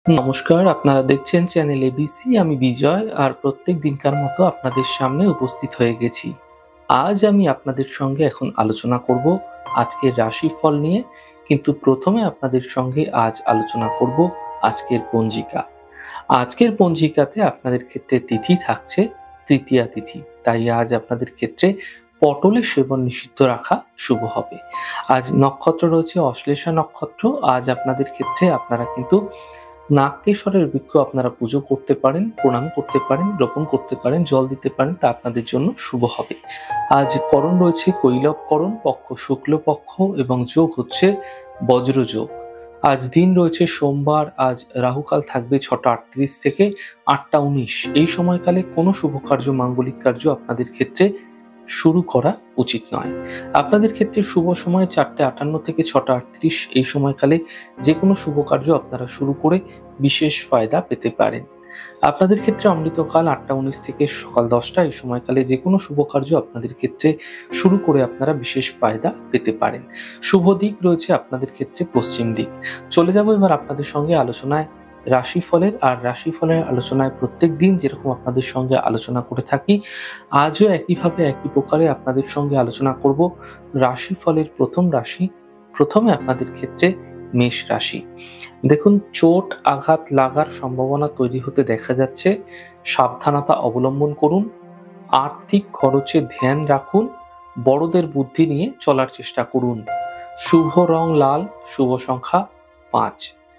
নমস্কার, আপনারা দেখছেন চ্যানেল এবিসি। আমি বিজয় আর প্রত্যেক দিনকার মতো আপনাদের সামনে উপস্থিত হয়ে গেছি। আজ আমি আপনাদের সঙ্গে এখন আলোচনা করব আজকের রাশিফল নিয়ে, কিন্তু প্রথমে আপনাদের সঙ্গে আজ আলোচনা করব আজকের পঞ্জিকা। আজকের পঞ্জিকাতে আপনাদের ক্ষেত্রে তিথি থাকছে তৃতীয়া তিথি, তাই আজ আপনাদের ক্ষেত্রে পটলের সেবন নিষিদ্ধ রাখা শুভ হবে। আজ নক্ষত্র রয়েছে অশ্লেষা নক্ষত্র। আজ আপনাদের ক্ষেত্রে আপনারা কিন্তু নাগকেশরের বৃক্ষ আপনারা পুজো করতে পারেন, প্রণাম করতে পারেন, রোপণ করতে পারেন, জল দিতে পারেন, তা আপনাদের জন্য শুভ হবে। আজ করণ রয়েছে কৈলব করণ, পক্ষ শুক্লপক্ষ এবং যোগ হচ্ছে বজ্রযোগ। আজ দিন রয়েছে সোমবার। আজ রাহুকাল থাকবে 6টা 38 থেকে 8টা 19। এই সময়কালে কোনো শুভ কার্য, মাঙ্গলিক কার্য আপনাদের ক্ষেত্রে শুরু করা উচিত নয়। আপনাদের ক্ষেত্রে শুভ সময় 4টে 58 থেকে 6টা 38। এই সময়কালে যে কোনো শুভ কার্য আপনারা শুরু করে বিশেষ ফায়দা পেতে পারেন। আপনাদের ক্ষেত্রে অমৃতকাল 8টা 19 থেকে সকাল 10টা। এই সময়কালে যে কোনো শুভ কার্য আপনাদের ক্ষেত্রে শুরু করে আপনারা বিশেষ ফায়দা পেতে পারেন। শুভ দিক রয়েছে আপনাদের ক্ষেত্রে পশ্চিম দিক। চলে যাব এবার আপনাদের সঙ্গে আলোচনায় রাশিফলের। আর রাশিফলের আলোচনায় প্রত্যেক দিন যেরকম আপনাদের সঙ্গে আলোচনা করে থাকি, আজও একইভাবে একই প্রকারে আপনাদের সঙ্গে আলোচনা করব রাশিফলের প্রথম রাশি। প্রথমে আপনাদের ক্ষেত্রে মেষ রাশি। দেখুন, চোট আঘাত লাগার সম্ভাবনা তৈরি হতে দেখা যাচ্ছে। সাবধানতা অবলম্বন করুন। আর্থিক খরচে ধ্যান রাখুন। বড়দের বুদ্ধি নিয়ে চলার চেষ্টা করুন। শুভ রং লাল, শুভ সংখ্যা 5।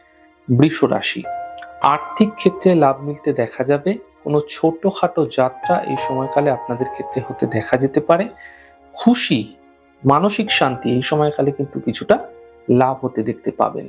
বৃষ রাশি। আর্থিক ক্ষেত্রে লাভ মিলতে দেখা যাবে। কোনো ছোটখাটো যাত্রা এই সময়কালে আপনাদের ক্ষেত্রে হতে দেখা যেতে পারে। খুশি, মানসিক শান্তি এই সময়কালে কিন্তু কিছুটা লাভ হতে দেখতে পাবেন।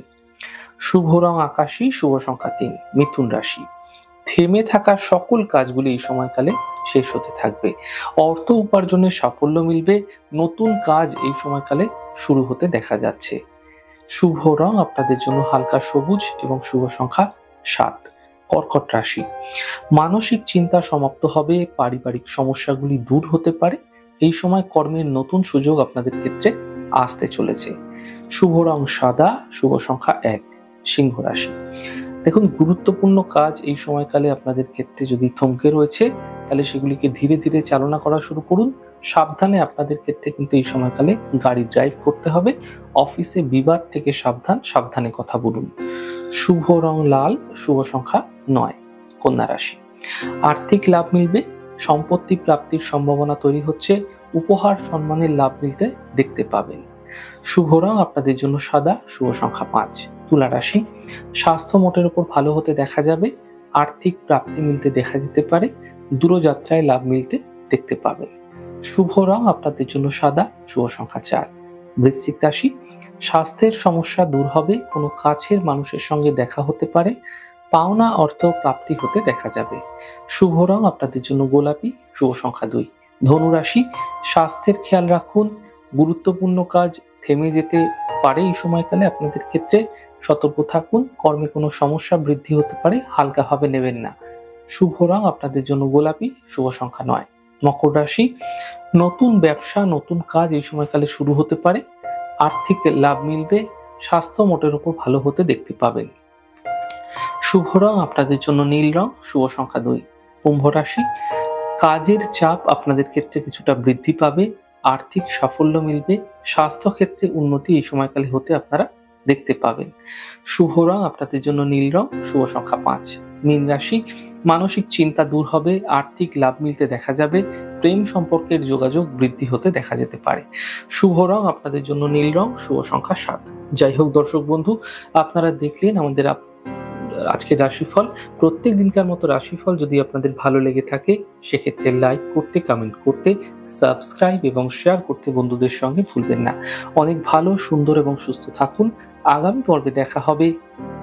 শুভ রং আকাশী, শুভ সংখ্যা 3। মিথুন রাশি। থেমে থাকা সকল কাজগুলি এই সময়কালে শেষ হতে থাকবে। অর্থ উপার্জনের সাফল্য মিলবে। নতুন কাজ এই সময়কালে শুরু হতে দেখা যাচ্ছে। শুভ রং আপনাদের জন্য হালকা সবুজ এবং শুভ সংখ্যা 7। কর্কট রাশি। মানসিক চিন্তা সমাপ্ত হবে। পারিবারিক সমস্যাগুলি দূর হতে পারে। এই সময় কর্মের নতুন সুযোগ আপনাদের ক্ষেত্রে আসতে চলেছে। শুভ রং সাদা, শুভ সংখ্যা 1। সিংহ রাশি। দেখুন, গুরুত্বপূর্ণ কাজ এই সময়কালে আপনাদের ক্ষেত্রে যদি থমকে রয়েছে, তাহলে সেগুলিকে ধীরে ধীরে চালনা করা শুরু করুন। সাবধানে আপনাদের ক্ষেত্রে কিন্তু এই সময়কালে গাড়ি ড্রাইভ করতে হবে। অফিসে বিবাদ থেকে সাবধান, সাবধানে কথা বলুন। শুভ রং লাল, শুভ সংখ্যা 9। কন্যা রাশি। আর্থিক লাভ মিলবে। সম্পত্তি প্রাপ্তির সম্ভাবনা তৈরি হচ্ছে। উপহার সম্মানের লাভ মিলতে দেখতে পাবেন। শুভ রং আপনাদের জন্য সাদা, শুভ সংখ্যা 5। তুলা রাশি। স্বাস্থ্য মোটের উপর ভালো হতে দেখা যাবে। আর্থিক প্রাপ্তি মিলতে দেখা যেতে পারে। দূরযাত্রায় লাভ মিলতে দেখতে পাবেন। শুভ রং আপনাদের জন্য সাদা, শুভ সংখ্যা 4। বৃশ্চিক রাশি। স্বাস্থ্যের সমস্যা দূর হবে। কোনো কাছের মানুষের সঙ্গে দেখা হতে পারে। পাওনা অর্থ প্রাপ্তি হতে দেখা যাবে। শুভ রং আপনাদের জন্য গোলাপি, শুভ সংখ্যা 2। ধনু রাশি। স্বাস্থ্যের খেয়াল রাখুন। গুরুত্বপূর্ণ কাজ থেমে যেতে পারে এই সময়কালে আপনাদের ক্ষেত্রে। সতর্ক থাকুন। কর্মে কোনো সমস্যা বৃদ্ধি হতে পারে, হালকাভাবে নেবেন না। শুভ রং আপনাদের জন্য গোলাপি, শুভ সংখ্যা 9। মকর রাশি। নতুন ব্যবসা, নতুন কাজ এই সময়কালে শুরু হতে পারে। আর্থিক লাভ মিলবে। স্বাস্থ্য মোটের উপর ভালো হতে দেখতে পাবেন। শুভ রং আপনাদের জন্য নীল রং, শুভ সংখ্যা 2। কুম্ভ রাশি। কাজের চাপ আপনাদের ক্ষেত্রে কিছুটা বৃদ্ধি পাবে। আর্থিক সাফল্য মিলবে। স্বাস্থ্য ক্ষেত্রে উন্নতি এই সময়কালে হতে আপনারা দেখতে পাবেন। শুভ রং আপনাদের জন্য নীল রং, শুভ সংখ্যা 5। মীন রাশি। মানসিক চিন্তা দূর হবে। আর্থিক লাভ মিলতে দেখা যাবে। প্রেম সম্পর্কের যোগাযোগ বৃদ্ধি হতে দেখা যেতে পারে। শুভ রং আপনাদের জন্য নীল রং, শুভ সংখ্যা 7। যাই হোক দর্শক বন্ধু, আপনারা দেখলেন আমাদের আজকের রাশিফল। প্রত্যেক দিনকার মতো রাশিফল যদি আপনাদের ভালো লেগে থাকে, সেক্ষেত্রে লাইক করতে, কমেন্ট করতে, সাবস্ক্রাইব এবং শেয়ার করতে বন্ধুদের সঙ্গে ভুলবেন না। অনেক ভালো, সুন্দর এবং সুস্থ থাকুন। আগামী পর্বে দেখা হবে।